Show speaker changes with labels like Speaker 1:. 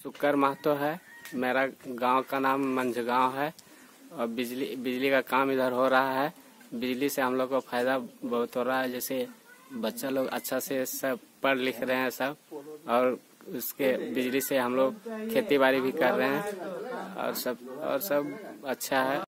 Speaker 1: शुक्र महतो है। मेरा गांव का नाम मंझगांव है और बिजली का काम इधर हो रहा है। बिजली से हम लोग को फायदा बहुत हो रहा है। जैसे बच्चा लोग अच्छा से सब पढ़ लिख रहे हैं सब, और उसके बिजली से हम लोग खेती बाड़ी भी कर रहे हैं और सब अच्छा है।